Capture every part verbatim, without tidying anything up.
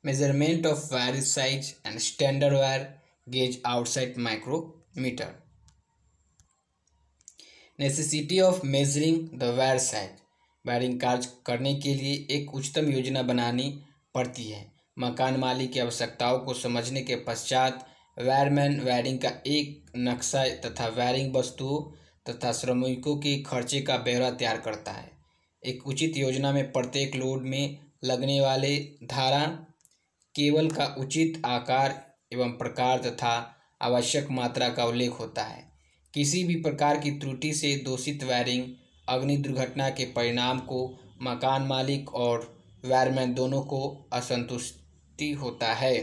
measurement of wire size and standard wire gauge outside micrometer. Necessity of measuring the wire size. Wiring कार्य करने के लिए एक उच्चतम योजना बनानी पड़ती है। मकान मालिक की आवश्यकताओं को समझने के पश्चात वायरमैन वायरिंग का एक नक्शा तथा वायरिंग वस्तुओं तथा श्रमिकों के खर्चे का ब्यौरा तैयार करता है। एक उचित योजना में प्रत्येक लोड में लगने वाले धारा केबल का उचित आकार एवं प्रकार तथा आवश्यक मात्रा का उल्लेख होता है। किसी भी प्रकार की त्रुटि से दूषित वायरिंग अग्नि दुर्घटना के परिणाम को मकान मालिक और वायरमैन दोनों को असंतुष्टि होता है।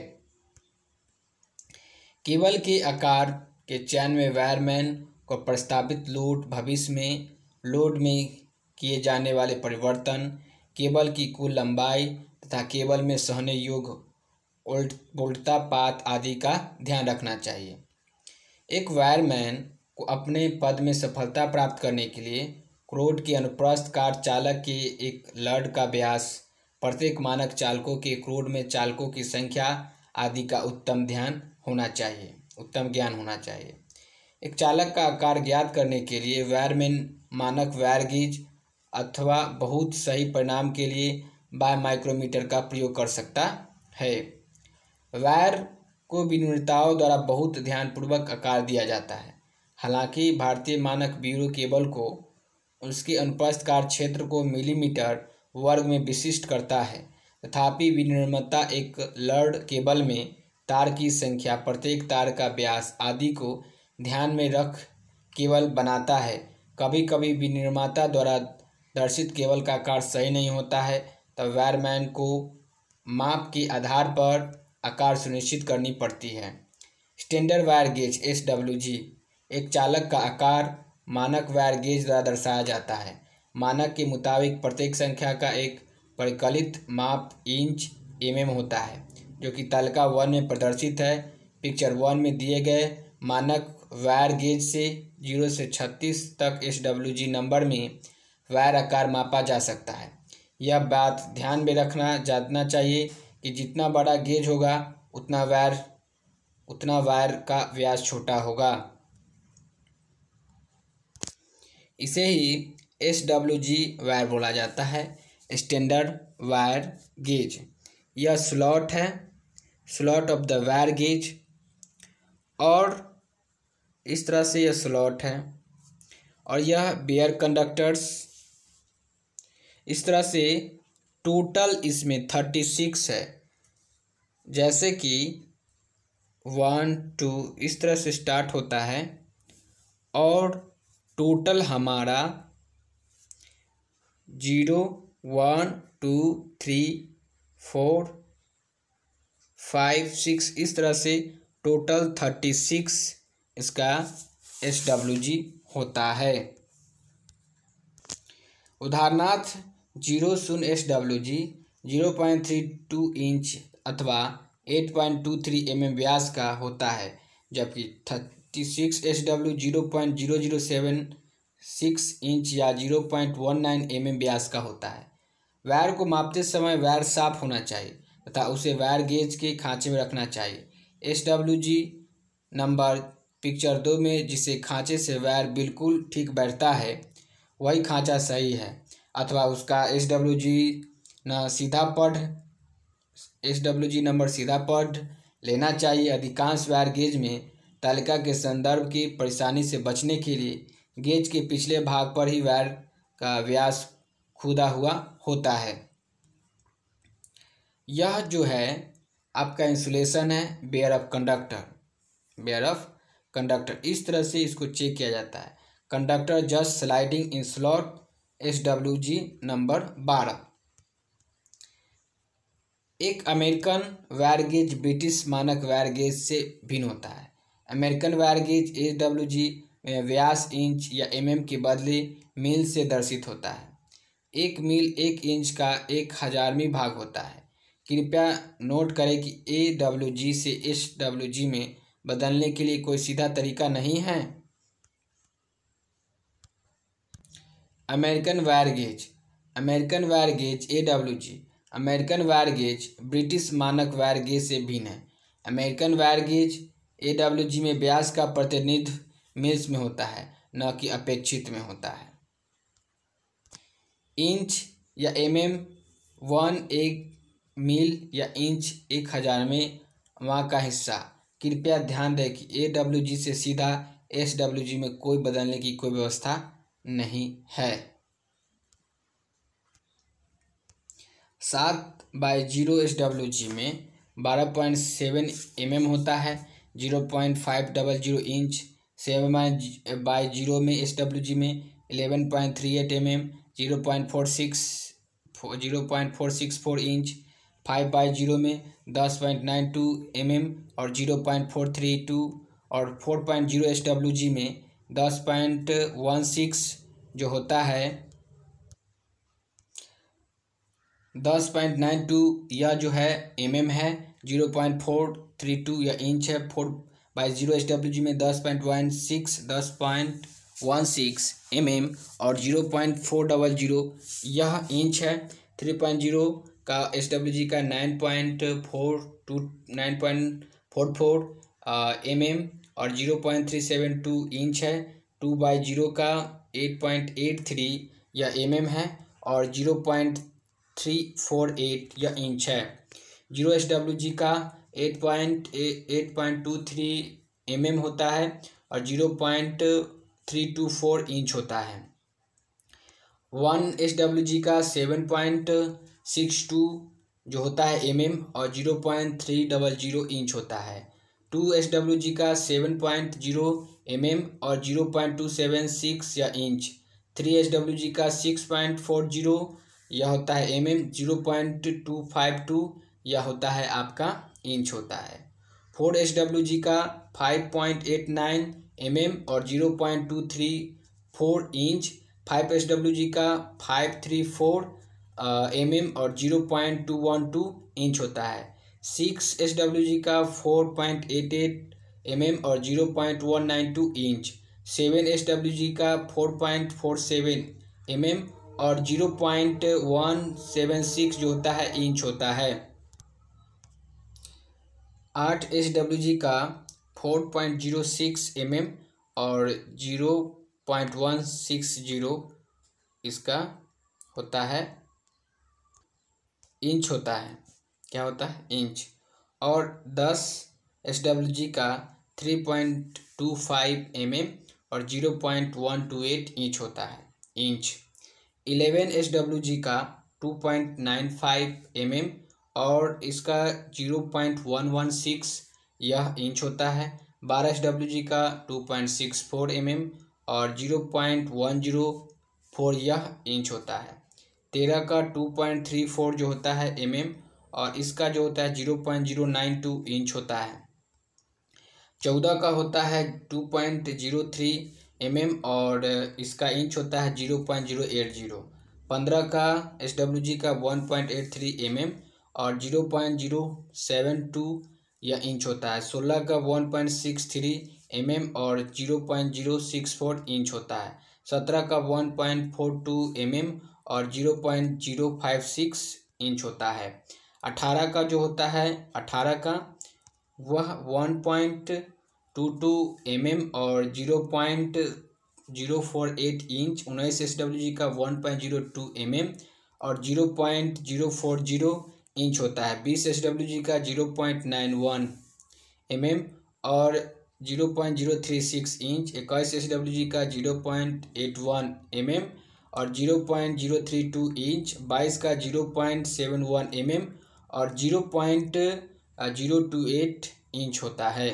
केबल के आकार के चयन में वायरमैन को प्रस्तावित लोड, भविष्य में लोड में किए जाने वाले परिवर्तन, केबल की कुल लंबाई तथा केबल में सहने योग्य वोल्टापात आदि का ध्यान रखना चाहिए। एक वायरमैन को अपने पद में सफलता प्राप्त करने के लिए क्रोड के अनुप्रस्थ कार चालक के एक लड का व्यास, प्रत्येक मानक चालकों के क्रोड में चालकों की संख्या आदि का उत्तम ध्यान होना चाहिए उत्तम ज्ञान होना चाहिए। एक चालक का आकार ज्ञात करने के लिए वायरमैन मानक वायर गेज अथवा बहुत सही परिणाम के लिए बाय माइक्रोमीटर का प्रयोग कर सकता है। वायर को विनिर्माताओं द्वारा बहुत ध्यानपूर्वक आकार दिया जाता है। हालांकि भारतीय मानक ब्यूरो केबल को उसके अनुप्रस्थ कार क्षेत्र को मिलीमीटर वर्ग में विशिष्ट करता है, तथापि विनिर्माता एक लड केबल में तार की संख्या, प्रत्येक तार का व्यास आदि को ध्यान में रख केबल बनाता है। कभी कभी विनिर्माता द्वारा दर्शित केबल का आकार सही नहीं होता है, तब वायरमैन को माप के आधार पर आकार सुनिश्चित करनी पड़ती है। Standard wire gauge S W G एक चालक का आकार मानक वायर गेज द्वारा दर्शाया जाता है। मानक के मुताबिक प्रत्येक संख्या का एक परिकलित माप इंच एमएम होता है, जो कि तालिका वन में प्रदर्शित है। पिक्चर वन में दिए गए मानक वायर गेज से जीरो से छत्तीस तक एस डब्ल्यू जी नंबर में वायर आकार मापा जा सकता है। यह बात ध्यान में रखना जानना चाहिए कि जितना बड़ा गेज होगा उतना वायर उतना वायर का व्यास छोटा होगा। इसे ही एस डब्ल्यू जी वायर बोला जाता है, स्टैंडर्ड वायर गेज। यह स्लॉट है, slot of the wire gauge, और इस तरह से यह स्लॉट है, और यह बेयर कंडक्टर्स। इस तरह से टोटल इसमें थर्टी सिक्स है। जैसे कि वन टू इस तरह से स्टार्ट होता है, और टोटल हमारा zero one two three four five six इस तरह से टोटल थर्टी सिक्स इसका एस डब्ल्यू जी होता है। उदाहरणार्थ जीरो शून्य S W G zero point three two inch अथवा eight point two three M M व्यास का होता है, जबकि thirty six S W zero point zero zero seven six inch या zero point one nine M M व्यास का होता है। वायर को मापते समय वायर साफ होना चाहिए तथा उसे वायर गेज के खांचे में रखना चाहिए। S W G number picture दो में जिसे खांचे से वायर बिल्कुल ठीक बैठता है वही खांचा सही है, अथवा उसका एस डब्ल्यू जी न सीधा पढ़ एस डब्ल्यू जी नंबर सीधा पढ़ लेना चाहिए। अधिकांश वायर गेज में तालिका के संदर्भ की परेशानी से बचने के लिए गेज के पिछले भाग पर ही वायर का व्यास खुदा हुआ होता है। यह जो है आपका इंसुलेशन है, bare of conductor, bare of conductor. इस तरह से इसको चेक किया जाता है। Conductor just sliding in slot S W G number बारह। एक अमेरिकन वायर गेज ब्रिटिश मानक वायर गेज से भिन्न होता है। American wire gauge S W G में व्यास इंच या एमएम के बदले मील से दर्शित होता है। एक मील एक इंच का एक हजारवीं भाग होता है। कृपया नोट करें कि ए डब्ल्यू जी से एस डब्ल्यू जी में बदलने के लिए कोई सीधा तरीका नहीं है। American wire gauge American wire gauge A W G American wire gauge British मानक वायर गेज से भिन्न है। American wire gauge A W G में व्यास का प्रतिनिधित्व मिल्स में होता है, न कि अपेक्षित में होता है। इंच या एम एम वन एक मील या इंच एक हजार में वहाँ का हिस्सा। कृपया ध्यान दें कि ए डब्ल्यू जी से सीधा एस डब्ल्यू जी में कोई बदलने की कोई व्यवस्था नहीं है। सात by zero S W G में बारह पॉइंट सेवन एम एम होता है, zero point five double zero inch. Seven by zero में एस डब्ल्यू जी में eleven point three eight M M, zero point four six zero point four six four inch. Five by zero में दस point nine two M M और zero point four three two, और four point zero S W G में दस point one six जो होता है दस पॉइंट नाइन टू यह जो है एम एम है। Zero point four three two यह इंच है। Four by zero S W G में दस पॉइंट वन सिक्स दस point one six M M और zero point four double zero यह इंच है। थ्री पॉइंट जीरो का एस डब्ल्यू जी का nine point four two nine point four four M M और zero point three seven two inch है। Two by zero का eight point eight three यह M M है और zero point three four eight यह inch है। Zero S W G का eight point eight point two three M M होता है और zero point three two four inch होता है। वन एस डब्ल्यू जी का सेवन पॉइंट सिक्स टू जो होता है एम एम और zero point three double zero inch होता है। टू एस डब्ल्यू जी का seven point zero M M और zero point two seven six या inch. Three S W G का सिक्स पॉइंट फोर जीरो यह होता है M M, zero point two five two यह होता है आपका इंच होता है। फोर एस डब्ल्यू जी का five point eight nine M M और zero point two three four inch. Five S W G का five three four M M और zero point two one two inch होता है। Six S W G का four point eight eight M M और zero point one nine two inch. Seven S W G का four point four seven M M और zero point one seven six जो होता है inch होता है। आठ एस डब्ल्यू जी का four point zero six M M और zero point one six zero इसका होता है इंच होता है। क्या होता है? इंच। और दस एस डब्ल्यू जी का three point two five M M और zero point one two eight inch होता है inch. Eleven S W G का two point nine five M M और इसका zero point one one six यह inch होता है। बारह एस डब्ल्यू जी का two point six four M M और zero point one zero four यह इंच होता है। तेरह का टू पॉइंट थ्री फोर जो होता है एम एम और इसका जो होता है zero point zero nine two inch होता है। चौदह का होता है two point zero three M M और इसका इंच होता है zero point zero eight zero. पंद्रह का एस डब्ल्यू जी का one point eight three M M और zero point zero seven two यह इंच होता है। सोलह का one point six three M M और zero point zero six four inch होता है। सत्रह का one point four two M M और zero point zero five six inch होता है। अठारह का जो होता है अठारह का वह one point two two M M और zero point zero four eight inch. उन्नीस एस डब्ल्यू जी का one point zero two M M और zero point zero four zero inch होता है। बीस एस डब्ल्यू जी का zero point nine one M M और zero point zero three six inch. इक्कीस S W G का zero point eight one M M और zero point zero three two inch. बाईस का zero point seven one M M और zero point zero two eight inch होता है।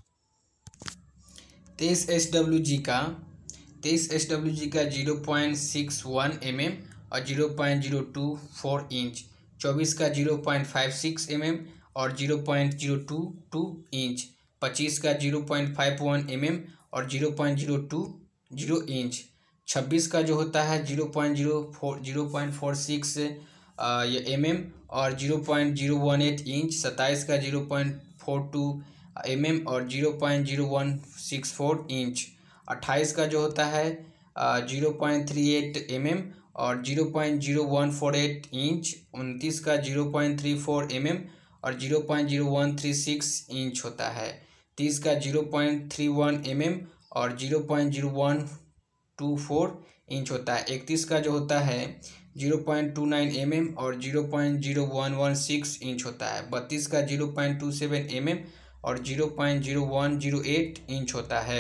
तेईस S W G का तेईस एस डब्ल्यू जी का zero point six one M M और zero point zero two four inch. चौबीस का zero point five six M M और zero point zero two two inch. पच्चीस का zero point five one M M और zero point zero two zero inch. छब्बीस का जो होता है zero point zero four zero point four six ये एम एम और zero point zero one eight inch. सत्ताईस का zero point four two M M और zero point zero one six four inch. अट्ठाईस का जो होता है zero point three eight M M और zero point zero one four eight inch. उनतीस का zero point three four M M और zero point zero one three six inch होता है। तीस का zero point three one M M और zero point zero one two four inch होता है। इकतीस का जो होता है zero point two nine M M और zero point zero one one six inch होता है। बत्तीस का zero point two seven M M और zero point zero one zero eight inch होता है।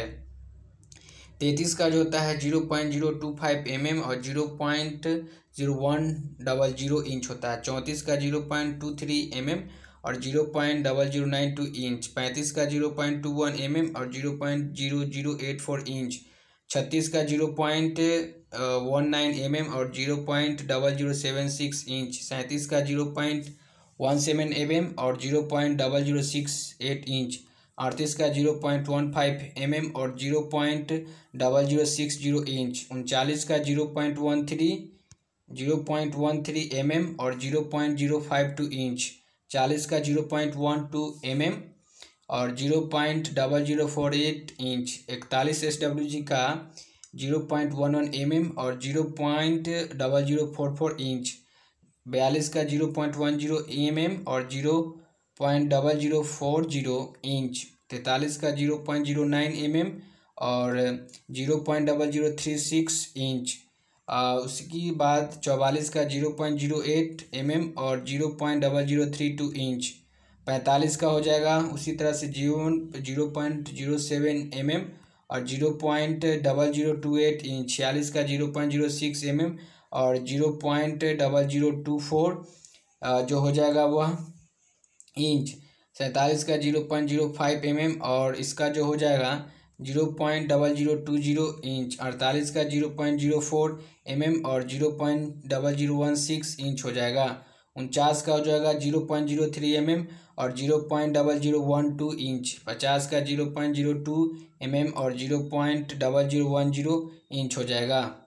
तैंतीस का जो होता है zero point zero two five M M और zero point zero one double zero inch होता है। चौंतीस का zero point two three M M और zero point double zero nine two inch. पैंतीस का zero point two one M M और zero point zero zero eight four inch. छत्तीस का zero point one nine M M और zero point double zero seven six inch. सैंतीस का zero point one seven M M और zero point double zero six eight inch. अड़तीस का zero point one five M M और zero point double zero six zero inch. उनचालीस का zero point one three zero point one three M M और zero point zero five two inch. चालीस का zero point one two M M और zero point double zero four eight inch. इकतालीस S W G का zero point one one M M और zero point double zero four four inch. बयालीस का zero point one zero M M और zero point double zero four zero inch. तैंतालीस का zero point zero nine M M और zero point double zero three six inch. उसके बाद चौवालीस का zero point zero eight M M और zero point double zero three two inch. पैंतालीस का हो जाएगा उसी तरह से zero zero point zero seven M M और zero point double zero two eight inch. छियालीस का zero point zero six M M और zero point double zero two four जो हो जाएगा वह इंच। सैंतालीस का zero point zero five M M और इसका जो हो जाएगा zero point double zero two zero inch. अड़तालीस का zero point zero four M M और zero point double zero one six inch हो जाएगा। उनचास का हो जाएगा zero point zero three M M और zero point double zero one two inch. पचास का zero point zero two M M और zero point double zero one zero inch हो जाएगा।